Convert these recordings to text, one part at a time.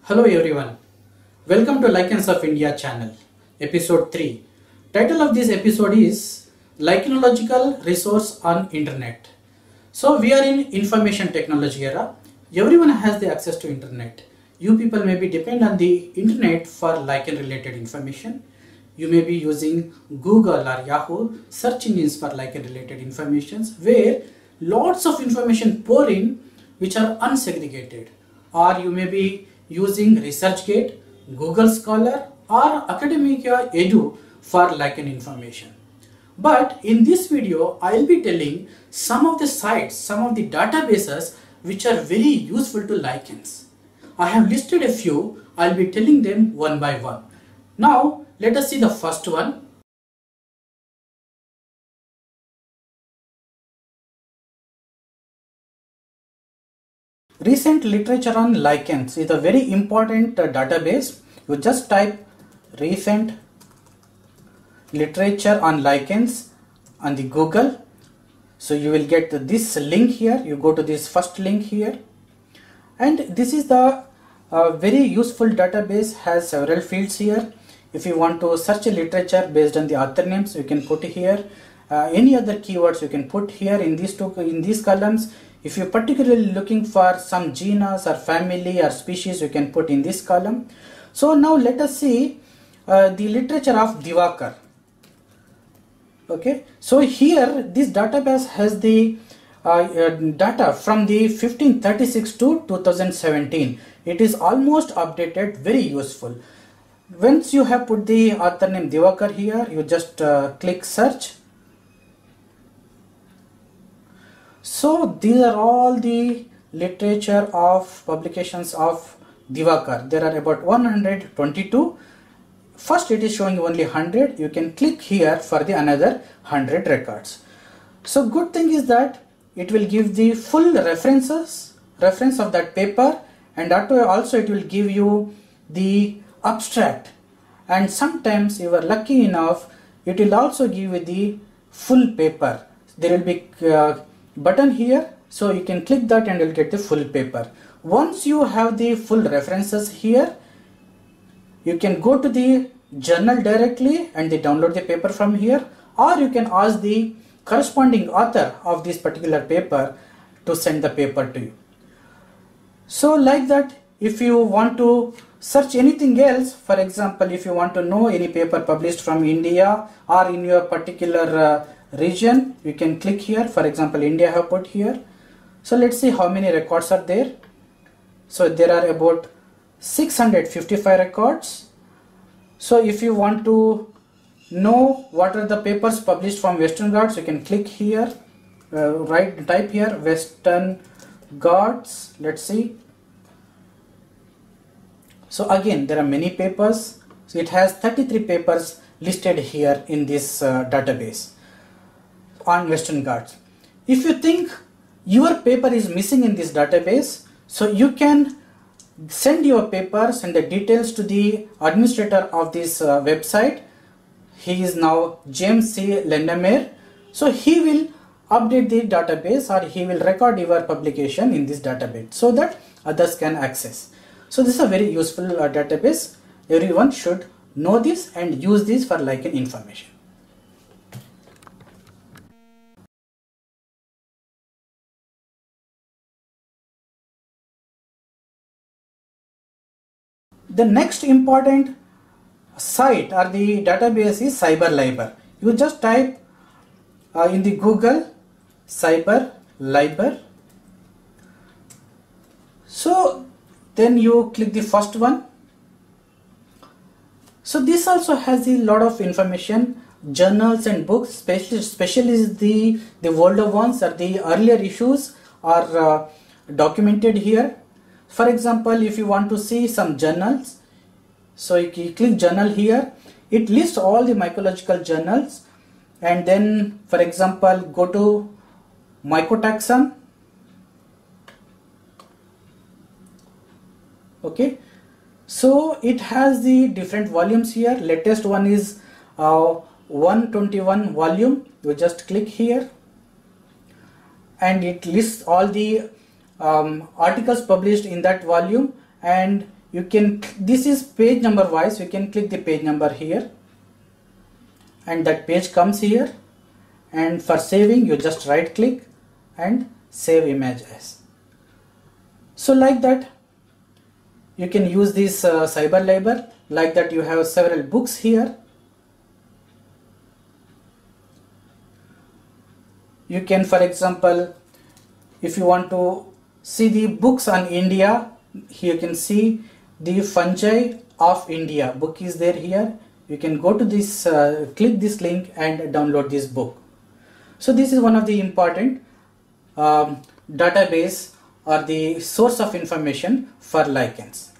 Hello everyone, welcome to Lichens of India channel, episode 3. Title of this episode is Lichenological Resource on Internet. So we are in information technology era. Everyone has the access to internet. You people may be depend on the internet for lichen related information. You may be using Google or Yahoo search engines for lichen related informations where lots of information pour in which are unsegregated, or you may be using ResearchGate, Google Scholar or Academia Edu for lichen information. But in this video, I will be telling some of the sites, some of the databases which are very useful to lichens. I have listed a few, I will be telling them one by one. Now let us see the first one. Recent literature on lichens is a very important database. You just type recent literature on lichens on the Google. So you will get this link here. You go to this first link here, and this is the very useful database. Has several fields here. If you want to search a literature based on the author names, you can put here. Any other keywords you can put here in these columns. If you're particularly looking for some genus or family or species, you can put in this column. So now let us see the literature of Divakar. Okay, so here this database has the data from the 1536 to 2017. It is almost updated, very useful. Once you have put the author name Divakar here, you just click search. So these are all the literature of publications of Divakar. There are about 122. First it is showing only 100. You can click here for the another 100 records. So good thing is that it will give the full reference of that paper, and also it will give you the abstract, and sometimes you are lucky enough it will also give you the full paper. There will be button here, so you can click that and you'll get the full paper. Once you have the full references here, you can go to the journal directly and they download the paper from here, or you can ask the corresponding author of this particular paper to send the paper to you. So like that, if you want to search anything else, for example, if you want to know any paper published from India or in your particular region, you can click here. For example, India I have put here. So let's see how many records are there. So there are about 655 records. So if you want to know what are the papers published from Western Ghats, you can click here, type here Western Ghats. Let's see. So again, there are many papers. So it has 33 papers listed here in this database on Western Ghats. If you think your paper is missing in this database, so you can send your papers and the details to the administrator of this website. He is now James C. Lendemer. So he will update the database, or he will record your publication in this database so that others can access. So this is a very useful database. Everyone should know this and use this for lichen information. The next important site or the database is CyberLiber. You just type in the Google CyberLiber. So then you click the first one. So this also has a lot of information, journals and books, especially the older ones or the earlier issues are documented here. For example, if you want to see some journals, so you click journal here. It lists all the mycological journals, and then for example go to mycotaxon. Okay, so it has the different volumes here. Latest one is 121 volume. You just click here and it lists all the articles published in that volume, and you can, this is page number wise, you can click the page number here and that page comes here, and for saving you just right click and save image as. So like that you can use this cyber library. Like that you have several books here. You can, for example, if you want to see the books on India, here you can see the Fungi of India book is there here. You can go to this, click this link and download this book. So this is one of the important database or the source of information for lichens.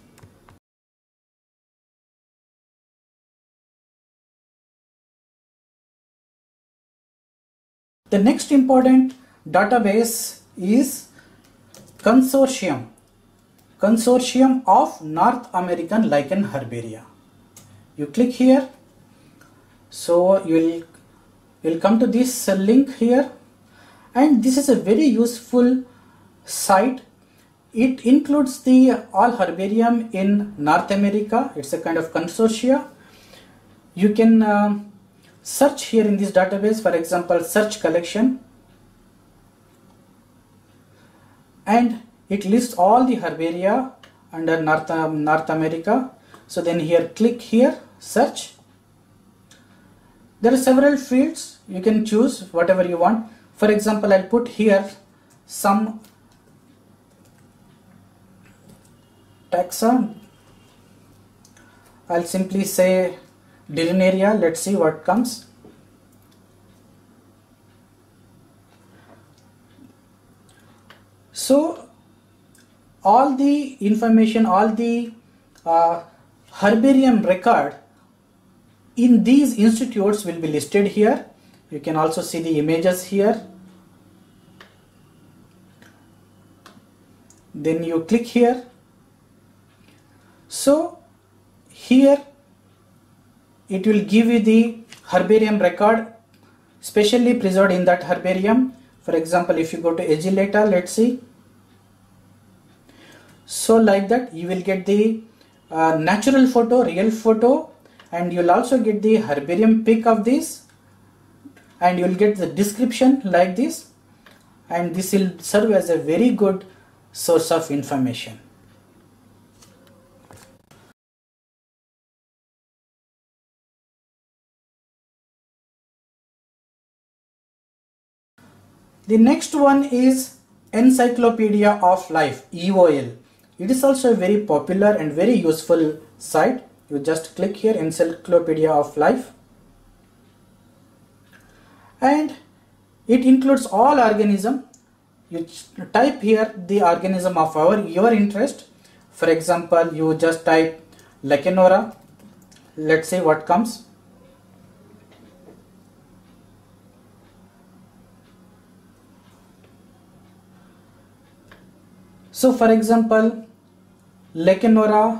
The next important database is Consortium of North American Lichen Herbaria. You click here, so you will come to this link here, and this is a very useful site. It includes the all herbarium in North America. It's a kind of consortia. You can search here in this database, for example, search collection, and it lists all the herbaria under North America. So then here click here, search. There are several fields, you can choose whatever you want. For example, I'll put here some taxa. I'll simply say Direnaria. Let's see what comes. So all the information, all the herbarium record in these institutes will be listed here. You can also see the images here. Then you click here. So here it will give you the herbarium record specially preserved in that herbarium. For example, if you go to Agilata, let's see. So like that you will get the natural photo, real photo, and you'll also get the herbarium pic of this, and you'll get the description like this, and this will serve as a very good source of information. The next one is Encyclopedia of Life, EOL. It is also a very popular and very useful site. You just click here, Encyclopedia of Life, and it includes all organism. You type here the organism of your interest. For example, you just type Lichenora. Let's see what comes. So for example, Lichenora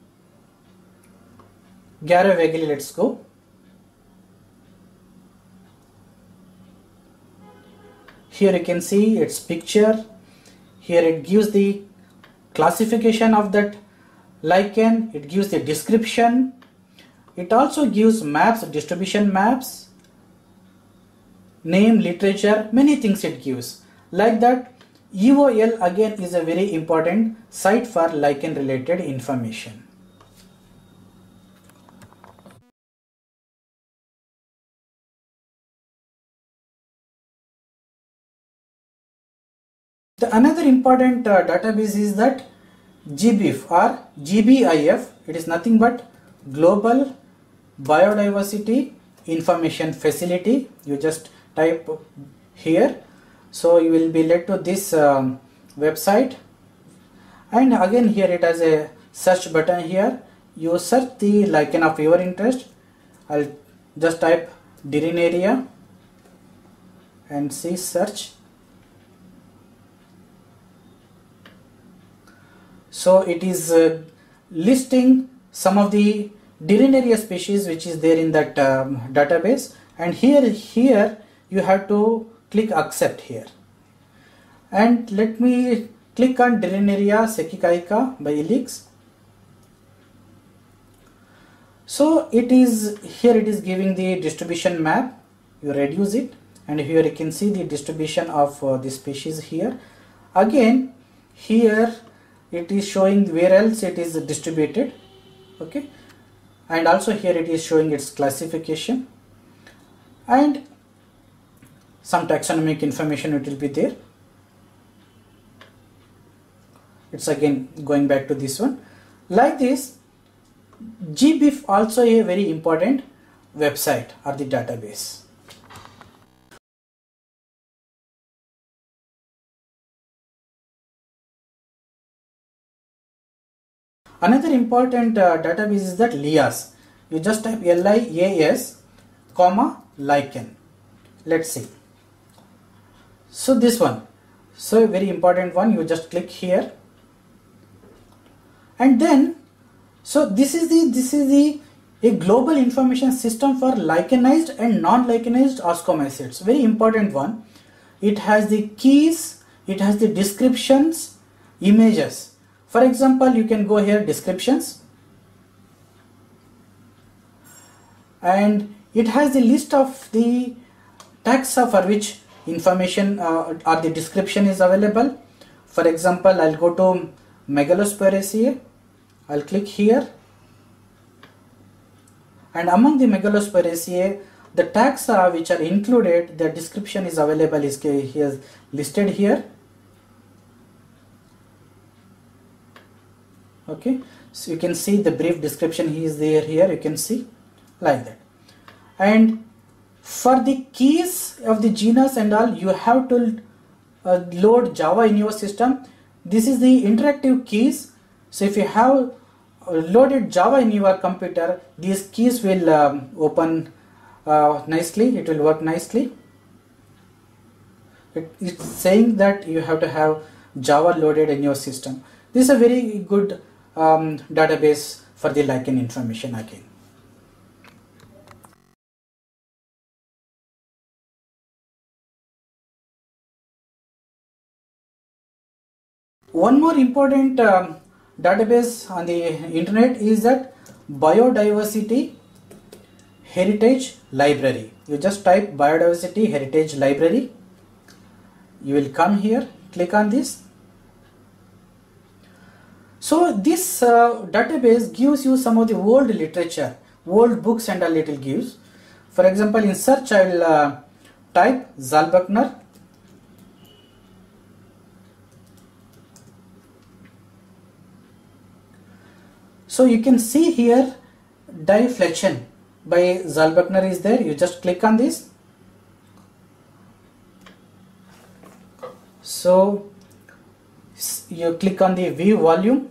Garavagli, let's go. Here you can see its picture. Here it gives the classification of that lichen. It gives the description. It also gives maps, distribution maps, name, literature, many things it gives. Like that, EOL again is a very important site for lichen related information. Another important database is that GBIF or GBIF. It is nothing but Global Biodiversity Information Facility. You just type here, so you will be led to this website, and again here it has a search button here. You search the lichen of your interest. I'll just type Direnaria and see search. So it is listing some of the Direnaria species which is there in that database, and here you have to click accept here, and let me click on Direnaria secicaica by Elix. So it is here, it is giving the distribution map. You reduce it, and here you can see the distribution of the species here. Again here it is showing where else it is distributed, okay, and also here it is showing its classification, and some taxonomic information it will be there. It's again going back to this one. Like this, GBIF also a very important website or the database. Another important database is that LIAS. You just type LIAS, comma, lichen. Let's see. So this one, so a very important one, you just click here, and then so this is a global information system for lichenized and non-lichenized ascomycetes. Very important one. It has the keys, it has the descriptions, images. For example, you can go here, descriptions, and it has the list of the taxa for which information or the description is available. For example, I'll go to Megalospiraceae. I'll click here, and among the Megalospiraceae, the taxa which are included, the description is available, is here listed here. Okay, so you can see the brief description is there here, you can see like that. And for the keys of the genus and all, you have to load Java in your system. This is the interactive keys. So if you have loaded Java in your computer, these keys will open nicely, it will work nicely. It's saying that you have to have Java loaded in your system. This is a very good database for the lichen information again. One more important database on the internet is that Biodiversity Heritage Library. You just type Biodiversity Heritage Library. You will come here, click on this. So this database gives you some of the old literature, old books and all it will gives. For example, in search I will type Zalbuckner. So you can see here Diflection by Zalbuckner is there. You just click on this. So you click on the view volume.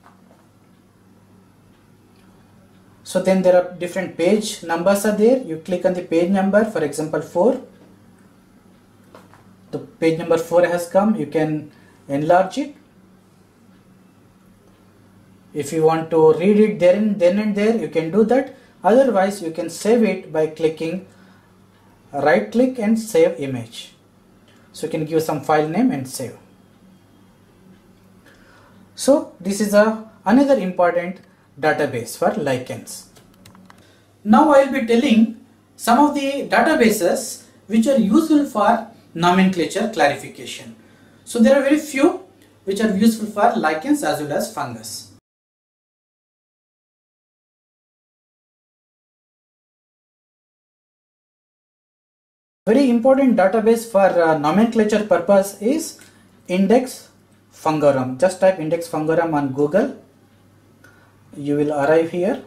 So then there are different page numbers are there. You click on the page number, for example 4. The page number 4 has come. You can enlarge it. If you want to read it then and there, you can do that. Otherwise, you can save it by clicking right click and save image. So you can give some file name and save. So this is another important database for lichens. Now I will be telling some of the databases which are useful for nomenclature clarification. So there are very few which are useful for lichens as well as fungus. Very important database for nomenclature purpose is Index Fungorum. Just type Index Fungorum on Google. You will arrive here.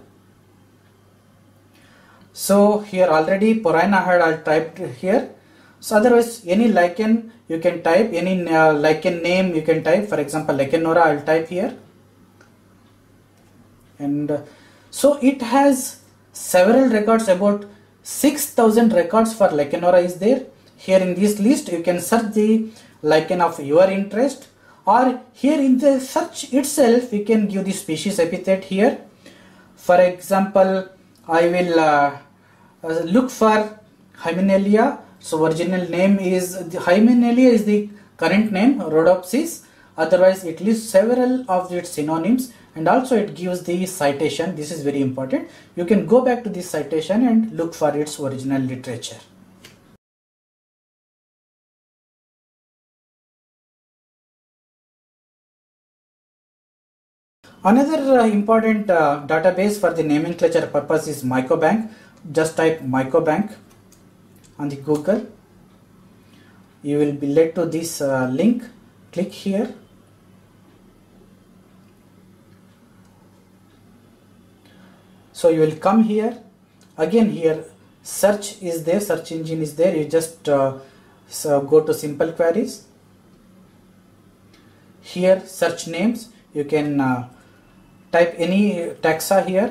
So here already Porina had I typed here. So otherwise any lichen you can type, any lichen name you can type. For example, Lichenora I will type here. And so it has several records, about 6,000 records for Lichenora is there. Here in this list you can search the lichen of your interest, or here in the search itself you can give the species epithet here. For example, I will look for Hymenalia. So original name is, the Hymenalia is the current name, Rhodopsis. otherwise it lists several of its synonyms, and also it gives the citation. This is very important. You can go back to this citation and look for its original literature. Another important database for the nomenclature purpose is Mycobank. Just type Mycobank on the Google. You will be led to this link. Click here. So you will come here. Again here search is there, search engine is there. You just go to simple queries. Here search names. You can type any taxa here.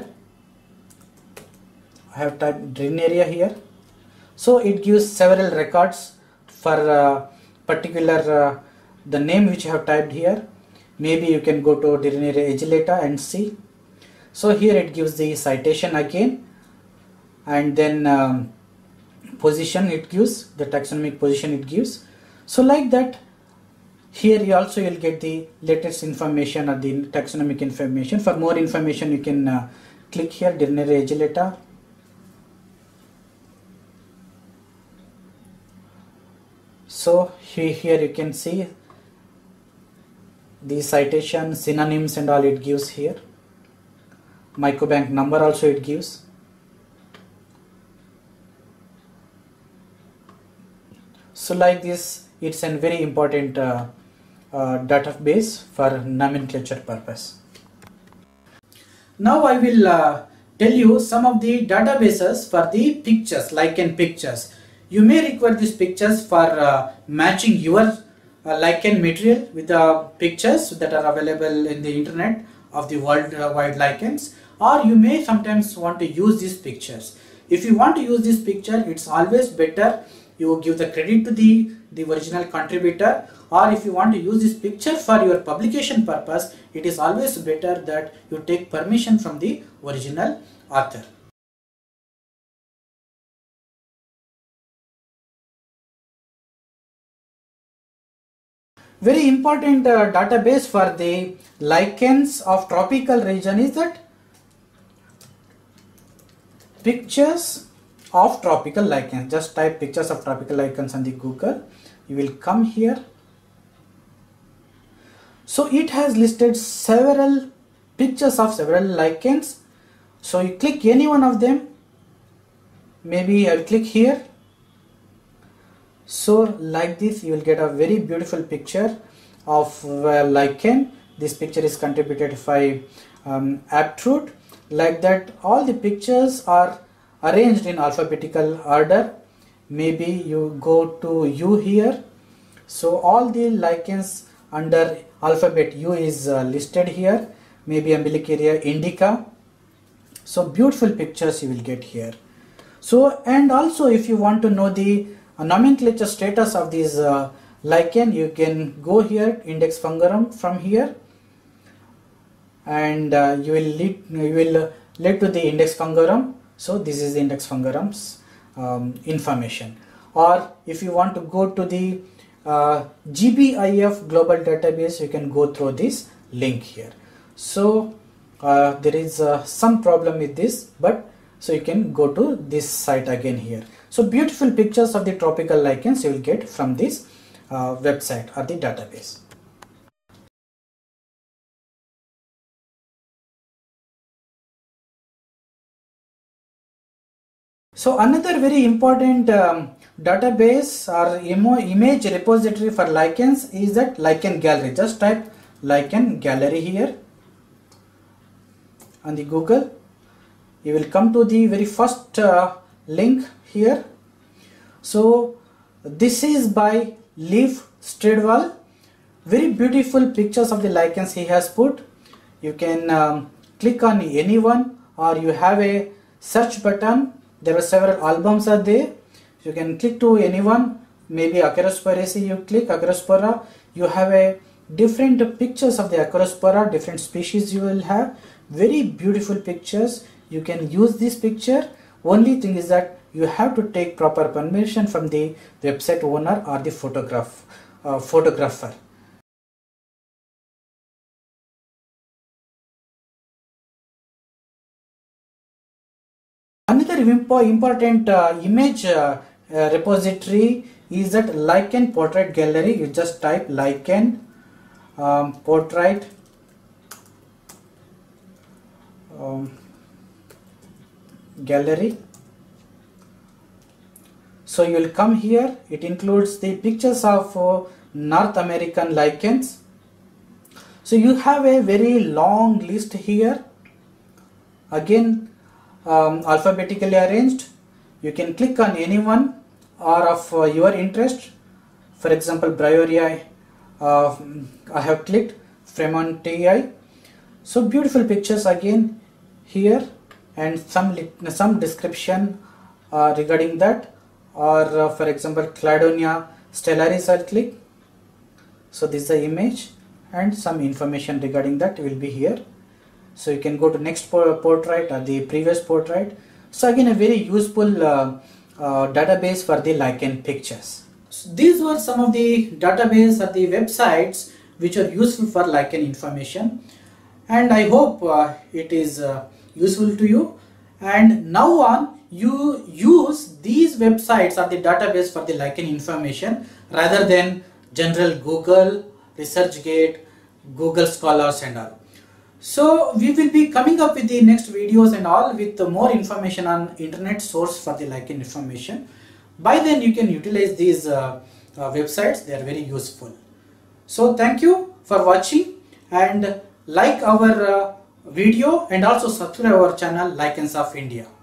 I have typed Drinaria here. So it gives several records for particular the name which you have typed here. Maybe you can go to Drinaria agilata and see. So here it gives the citation again, and then position it gives, the taxonomic position it gives. So like that, here you also will get the latest information or the taxonomic information. For more information you can click here, Drinaria agilata. So here you can see the citation, synonyms and all it gives here. Mycobank number also it gives. So like this, it's a very important database for nomenclature purpose. Now I will tell you some of the databases for the pictures, lichen pictures. You may require these pictures for matching your lichen material with the pictures that are available in the internet of the worldwide lichens, or you may sometimes want to use these pictures. If you want to use this picture, it's always better you give the credit to the original contributor, or if you want to use this picture for your publication purpose, it is always better that you take permission from the original author. Very important database for the lichens of tropical region is that pictures of tropical lichens. Just type pictures of tropical lichens on the Google. You will come here. So it has listed several pictures of several lichens. So you click any one of them. Maybe I will click here. So like this you will get a very beautiful picture of lichen. This picture is contributed by Aptroot. Like that, all the pictures are arranged in alphabetical order. Maybe you go to U here. So all the lichens under alphabet U is listed here. Maybe Umbilicaria indica. So beautiful pictures you will get here. So, and also if you want to know the nomenclature status of these lichen, you can go here, index fungorum from here, and you will lead to the index fungorum. So this is the index fungorum's information. Or if you want to go to the GBIF global database, you can go through this link here. So there is some problem with this, but so you can go to this site again here. So beautiful pictures of the tropical lichens you will get from this website or the database. So another very important database or image repository for lichens is that lichen gallery. Just type lichen gallery here on the Google. You will come to the very first link here. So this is by Leif Stridwall. Very beautiful pictures of the lichens he has put. You can click on any one, or you have a search button. There are several albums are there. You can click to anyone. Maybe Acrospiraceae, you click Acrospora. You have a different pictures of the Acrospora, different species you will have. Very beautiful pictures. You can use this picture. Only thing is that you have to take proper permission from the website owner or the photographer. Another important image repository is that Lichen Portrait Gallery. You just type Lichen Portrait Gallery. So you will come here. It includes the pictures of North American lichens. So you have a very long list here, again alphabetically arranged. You can click on any one or of your interest. For example, Bryoria, I have clicked Fremontii. So beautiful pictures again here, and some description regarding that. Or for example, Cladonia stellaris, I'll click. So this is the image, and some information regarding that will be here. So you can go to next portrait or the previous portrait. So again, a very useful database for the lichen pictures. So these were some of the database or the websites which are useful for lichen information, and I hope it is useful to you. And now on, you use these websites or the database for the lichen information rather than general Google, ResearchGate, Google Scholars and all. So we will be coming up with the next videos and all with more information on internet source for the lichen information. By then you can utilize these websites. They are very useful. So thank you for watching, and like our video and also subscribe our channel Lichens of India.